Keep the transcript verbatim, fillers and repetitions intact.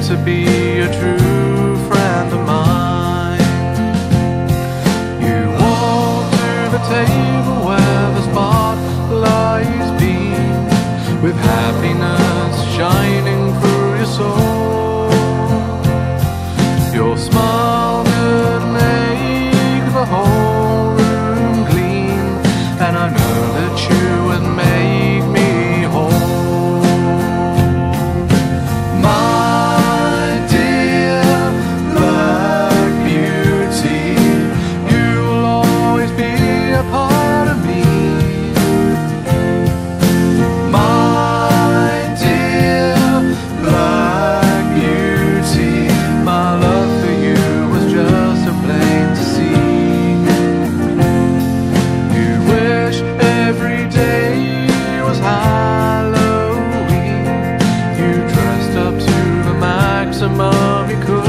to be a true friend of mine. You walk to the table where the spotlights beam, with happiness shining through your soul. Your smile could make the whole room gleam, and I know that you would make me whole. My dear black beauty, you will always be a part of me. My dear black beauty, my love for you was just a plain to see. You wish every day was Halloween. You dressed up to the maximum you could.